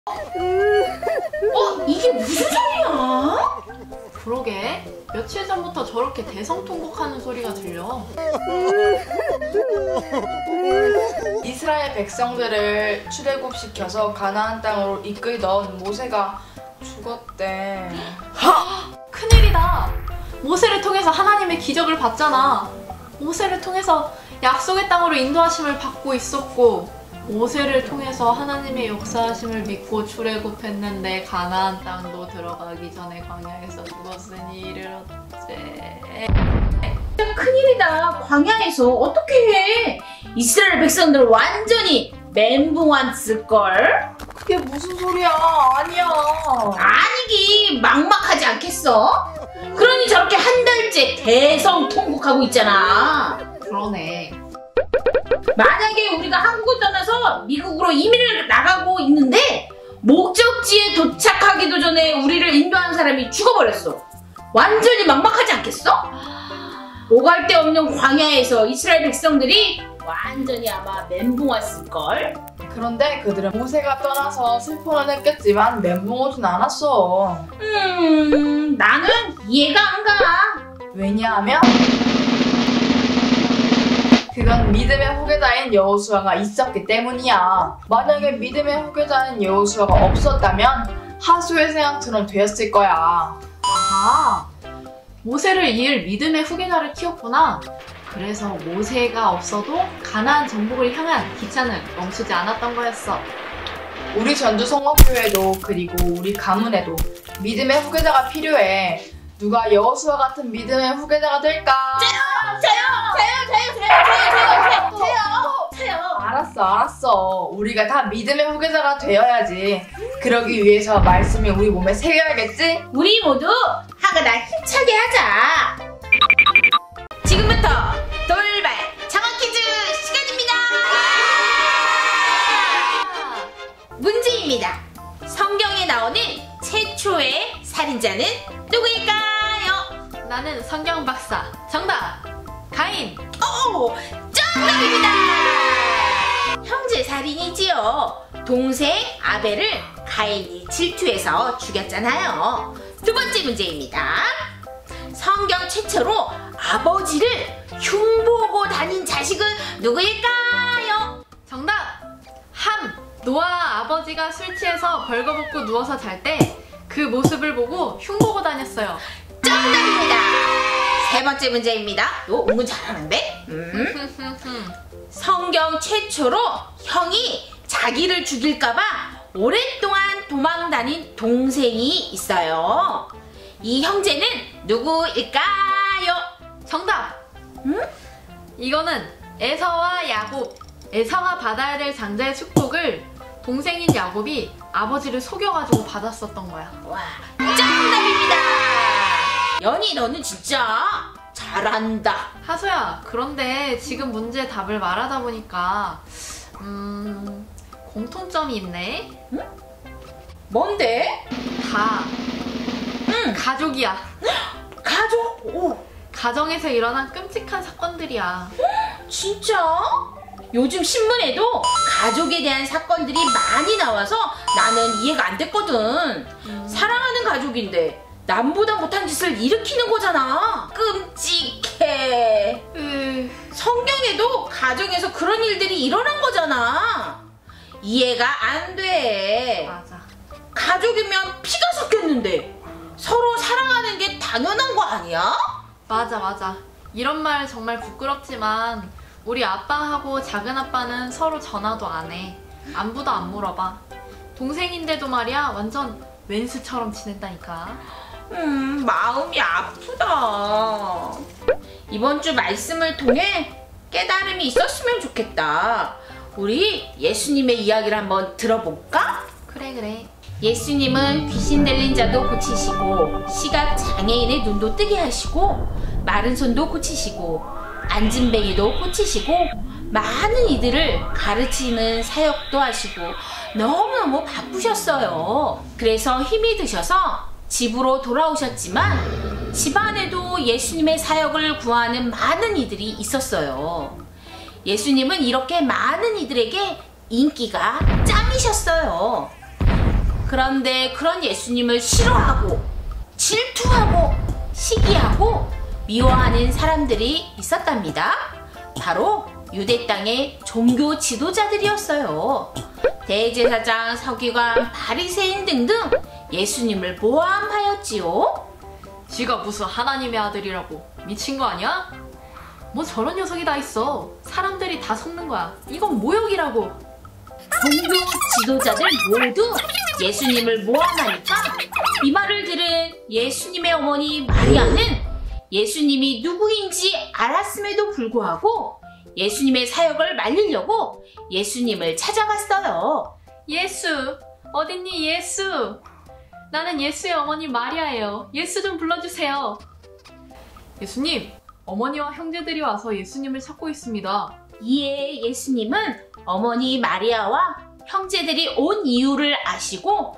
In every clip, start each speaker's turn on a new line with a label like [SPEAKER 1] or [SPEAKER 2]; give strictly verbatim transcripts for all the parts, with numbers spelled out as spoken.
[SPEAKER 1] 어? 이게 무슨 소리야?
[SPEAKER 2] 그러게, 며칠 전부터 저렇게 대성통곡하는 소리가 들려.
[SPEAKER 3] 이스라엘 백성들을 출애굽시켜서 가나안 땅으로 이끌 넣은 모세가 죽었대.
[SPEAKER 2] 큰일이다. 모세를 통해서 하나님의 기적을 봤잖아. 모세를 통해서 약속의 땅으로 인도하심을 받고 있었고, 모세를 통해서 하나님의 역사하심을 믿고 출애굽했는데 가나안 땅도 들어가기 전에 광야에서 죽었으니 이르렀지.
[SPEAKER 1] 큰일이다. 광야에서 어떻게 해? 이스라엘 백성들 완전히 멘붕 왔을걸?
[SPEAKER 3] 그게 무슨 소리야? 아니야.
[SPEAKER 1] 아니기 막막하지 않겠어? 그러니 저렇게 한 달째 대성통곡하고 있잖아.
[SPEAKER 2] 그러네.
[SPEAKER 1] 만약에 우리가 한국을 떠나서 미국으로 이민을 나가고 있는데 목적지에 도착하기도 전에 우리를 인도한 사람이 죽어버렸어. 완전히 막막하지 않겠어? 오갈 데 없는 광야에서 이스라엘 백성들이 완전히 아마 멘붕 왔을걸?
[SPEAKER 3] 그런데 그들은 모세가 떠나서 슬픔을 느꼈지만 멘붕 오진 않았어.
[SPEAKER 1] 음... 나는 이해가 안 가.
[SPEAKER 3] 왜냐하면 그건 믿음의 후계자인 여호수아가 있었기 때문이야. 만약에 믿음의 후계자인 여호수아가 없었다면 하수의 생각처럼 되었을 거야.
[SPEAKER 2] 아, 모세를 이을 믿음의 후계자를 키웠구나. 그래서 모세가 없어도 가나안 정복을 향한 기차는 멈추지 않았던 거였어.
[SPEAKER 3] 우리 전주성화교회도 그리고 우리 가문에도 믿음의 후계자가 필요해. 누가 여호수아 같은 믿음의 후계자가 될까?
[SPEAKER 1] 저요! 저요! 저요! 저요! 저요! 저요! 저요! 저요! 저요!
[SPEAKER 3] 알았어 알았어. 우리가 다 믿음의 후계자가 되어야지. 그러기 위해서 말씀이 우리 몸에 새겨야겠지?
[SPEAKER 1] 우리 모두 하가다 힘차게 하자. 지금부터 돌발 장어 퀴즈 시간입니다. 문제입니다. 성경에 나오는 최초의 살인자는 누구일까요?
[SPEAKER 2] 나는 성경 박사. 정답! 가인!
[SPEAKER 1] 오! 정답입니다! 형제 살인이지요. 동생 아벨을 가인이 질투해서 죽였잖아요. 두 번째 문제입니다. 성경 최초로 아버지를 흉보고 다닌 자식은 누구일까요?
[SPEAKER 2] 정답! 함! 노아 아버지가 술 취해서 벌거벗고 누워서 잘 때 그 모습을 보고 흉보고 다녔어요.
[SPEAKER 1] 정답입니다. 세 번째 문제입니다. 너 은근 잘하는데? 음? 성경 최초로 형이 자기를 죽일까봐 오랫동안 도망 다닌 동생이 있어요. 이 형제는 누구일까요?
[SPEAKER 2] 정답!
[SPEAKER 1] 응?
[SPEAKER 2] 이거는 에서와 야곱. 에서가 받아야 될 장자의 축복을 동생인 야곱이 아버지를 속여가지고 받았었던 거야.
[SPEAKER 1] 와, 정답입니다. 연희 너는 진짜 잘한다.
[SPEAKER 2] 하수야, 그런데 지금 문제 답을 말하다 보니까 음... 공통점이 있네?
[SPEAKER 1] 응? 뭔데?
[SPEAKER 2] 다
[SPEAKER 1] 응.
[SPEAKER 2] 가족이야.
[SPEAKER 1] 가족? 오.
[SPEAKER 2] 가정에서 일어난 끔찍한 사건들이야.
[SPEAKER 1] 진짜? 요즘 신문에도 가족에 대한 사건들이 많이 나와서 나는 이해가 안 됐거든. 음. 사랑하는 가족인데 남보다 못한 짓을 일으키는 거잖아. 끔찍해.
[SPEAKER 2] 으...
[SPEAKER 1] 성경에도 가정에서 그런 일들이 일어난 거잖아. 이해가 안 돼.
[SPEAKER 2] 맞아.
[SPEAKER 1] 가족이면 피가 섞였는데 서로 사랑하는 게 당연한 거 아니야?
[SPEAKER 2] 맞아 맞아. 이런 말 정말 부끄럽지만 우리 아빠하고 작은아빠는 서로 전화도 안 해. 안부도 안 물어봐. 동생인데도 말이야 완전 웬수처럼 지낸다니까.
[SPEAKER 1] 음, 마음이 아프다. 이번 주 말씀을 통해 깨달음이 있었으면 좋겠다. 우리 예수님의 이야기를 한번 들어볼까?
[SPEAKER 2] 그래 그래.
[SPEAKER 1] 예수님은 귀신 들린 자도 고치시고 시각 장애인의 눈도 뜨게 하시고 마른 손도 고치시고 안진뱅이도 고치시고 많은 이들을 가르치는 사역도 하시고 너무너무 바쁘셨어요. 그래서 힘이 드셔서 집으로 돌아오셨지만 집안에도 예수님의 사역을 구하는 많은 이들이 있었어요. 예수님은 이렇게 많은 이들에게 인기가 짱이셨어요. 그런데 그런 예수님을 싫어하고 질투하고 시기하고 미워하는 사람들이 있었답니다. 바로 유대 땅의 종교 지도자들이었어요. 대제사장, 서기관, 바리새인 등등 예수님을 모함하였지요.
[SPEAKER 2] 지가 무슨 하나님의 아들이라고 미친 거 아니야? 뭐 저런 녀석이 다 있어. 사람들이 다 속는 거야. 이건 모욕이라고.
[SPEAKER 1] 종교 지도자들 모두 예수님을 모함하니까 이 말을 들은 예수님의 어머니 마리아는 예수님이 누구인지 알았음에도 불구하고 예수님의 사역을 말리려고 예수님을 찾아갔어요.
[SPEAKER 2] 예수, 어딨니 예수? 나는 예수의 어머니 마리아예요. 예수 좀 불러주세요. 예수님, 어머니와 형제들이 와서 예수님을 찾고 있습니다.
[SPEAKER 1] 이에 예수님은 어머니 마리아와 형제들이 온 이유를 아시고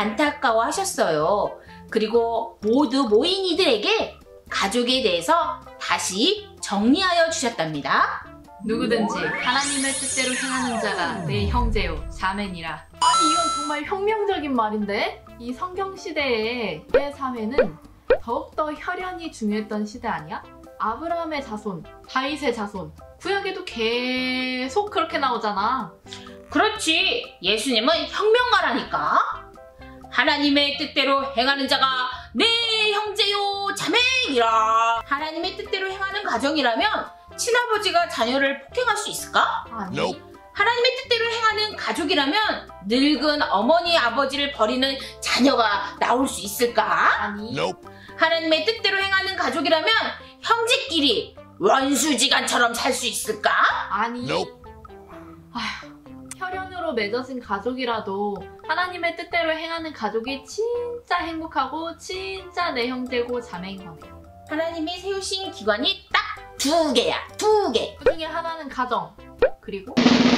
[SPEAKER 1] 안타까워하셨어요. 그리고 모두 모인 이들에게 가족에 대해서 다시 정리하여 주셨답니다.
[SPEAKER 2] 누구든지 하나님의 뜻대로 행하는 자가 내 형제요 자매니라. 아니 이건 정말 혁명적인 말인데? 이 성경시대에 내 사회는 더욱더 혈연이 중요했던 시대 아니야? 아브라함의 자손, 다윗의 자손, 구약에도 계속 그렇게 나오잖아.
[SPEAKER 1] 그렇지, 예수님은 혁명가라니까. 하나님의 뜻대로 행하는 자가 내 형제요 자매니라. 하나님의 뜻대로 행하는 가정이라면 친아버지가 자녀를 폭행할 수 있을까?
[SPEAKER 2] 아니.
[SPEAKER 4] Nope.
[SPEAKER 1] 하나님의 뜻대로 행하는 가족이라면 늙은 어머니 아버지를 버리는 자녀가 나올 수 있을까?
[SPEAKER 2] 아니.
[SPEAKER 4] Nope.
[SPEAKER 1] 하나님의 뜻대로 행하는 가족이라면 형제끼리 원수지간처럼 살 수 있을까?
[SPEAKER 2] 아니.
[SPEAKER 4] Nope.
[SPEAKER 2] 아휴, 혈연으로 맺어진 가족이라도 하나님의 뜻대로 행하는 가족이 진짜 행복하고 진짜 내 형제고 자매인 거네.
[SPEAKER 1] 하나님이 세우신 기관이 딱 두 개야, 두 개.
[SPEAKER 2] 그 중에 하나는 가정, 그리고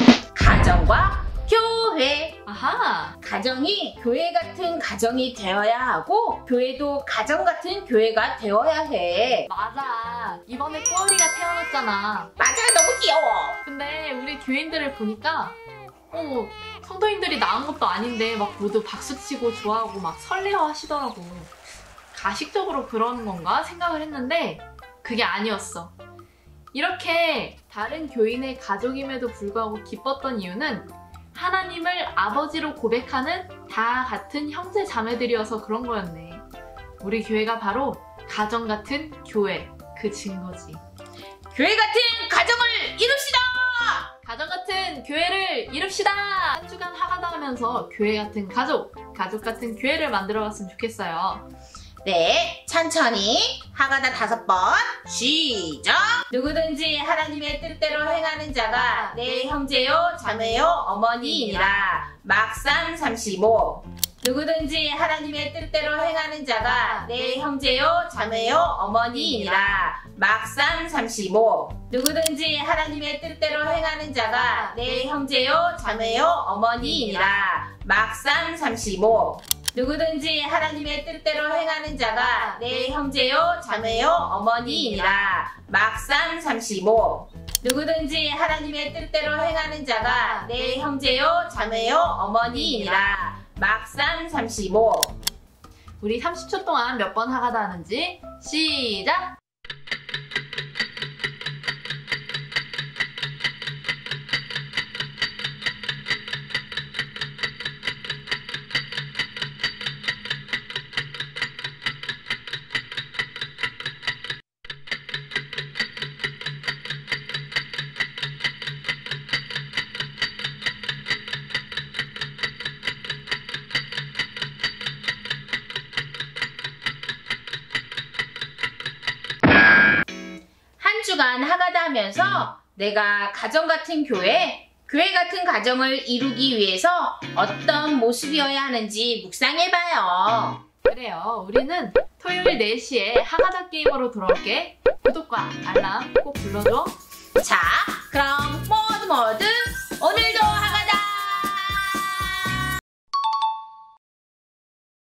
[SPEAKER 1] 가정과 교회.
[SPEAKER 2] 아하,
[SPEAKER 1] 가정이 교회 같은 가정이 되어야 하고 교회도 가정 같은 교회가 되어야 해.
[SPEAKER 2] 맞아. 이번에 꼬리가 태어났잖아.
[SPEAKER 1] 맞아, 너무 귀여워.
[SPEAKER 2] 근데 우리 교인들을 보니까 어, 성도인들이 낳은 것도 아닌데 막 모두 박수치고 좋아하고 막 설레어 하시더라고. 가식적으로 그러는 건가 생각을 했는데 그게 아니었어. 이렇게 다른 교인의 가족임에도 불구하고 기뻤던 이유는 하나님을 아버지로 고백하는 다 같은 형제 자매들이어서 그런 거였네. 우리 교회가 바로 가정 같은 교회, 그 증거지.
[SPEAKER 1] 교회 같은 가정을 이룹시다.
[SPEAKER 2] 가정 같은 교회를 이룹시다! 한 주간 하가다 하면서 교회 같은 가족, 가족 같은 교회를 만들어갔으면 좋겠어요.
[SPEAKER 1] 네, 천천히 하가다 다섯 번 시작. 누구든지 하나님의 뜻대로 행하는 자가 내 형제요 자매요 어머니이니라. 막상 삼십오. 누구든지 하나님의 뜻대로 행하는 자가 내 형제요 자매요 어머니이니라. 막상 삼십오. 누구든지 하나님의 뜻대로 행하는 자가 내 형제요 자매요 어머니이니라. 막상 삼십오. 누구든지 하나님의 뜻대로 행하는 자가 내 형제요 자매요 어머니이니라. 막상 삼십오. 누구든지 하나님의 뜻대로 행하는 자가 내 형제요 자매요 어머니이니라. 막상 삼십오.
[SPEAKER 2] 우리 삼십 초 동안 몇 번 하가다 하는지 시작!
[SPEAKER 1] 한 주간 하가다 하면서 내가 가정 같은 교회, 교회 같은 가정을 이루기 위해서 어떤 모습이어야 하는지 묵상해봐요.
[SPEAKER 2] 그래요. 우리는 토요일 네 시에 하가다 게임으로 돌아올게. 구독과 알람 꼭 불러줘.
[SPEAKER 1] 자, 그럼 모두 모두 오늘도